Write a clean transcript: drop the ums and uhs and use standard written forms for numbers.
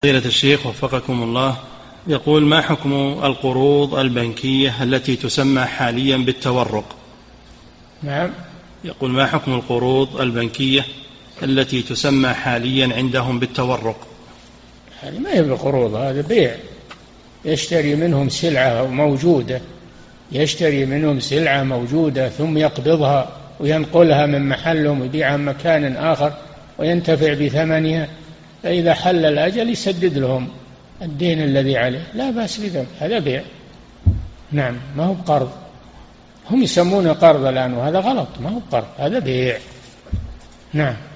فضيلة الشيخ وفقكم الله، يقول: ما حكم القروض البنكية التي تسمى حاليا بالتورق؟ نعم. يقول: ما حكم القروض البنكية التي تسمى حاليا عندهم بالتورق؟ هذه ما هي بقروض، هذا بيع، يشتري منهم سلعة موجودة، يشتري منهم سلعة موجودة ثم يقبضها وينقلها من محلهم ويبيعها مكان آخر وينتفع بثمنها، فإذا حل الأجل يسدد لهم الدين الذي عليه، لا بأس بذلك، هذا بيع. نعم، ما هو بقرض، هم يسمونه قرض الآن وهذا غلط، ما هو بقرض، هذا بيع. نعم.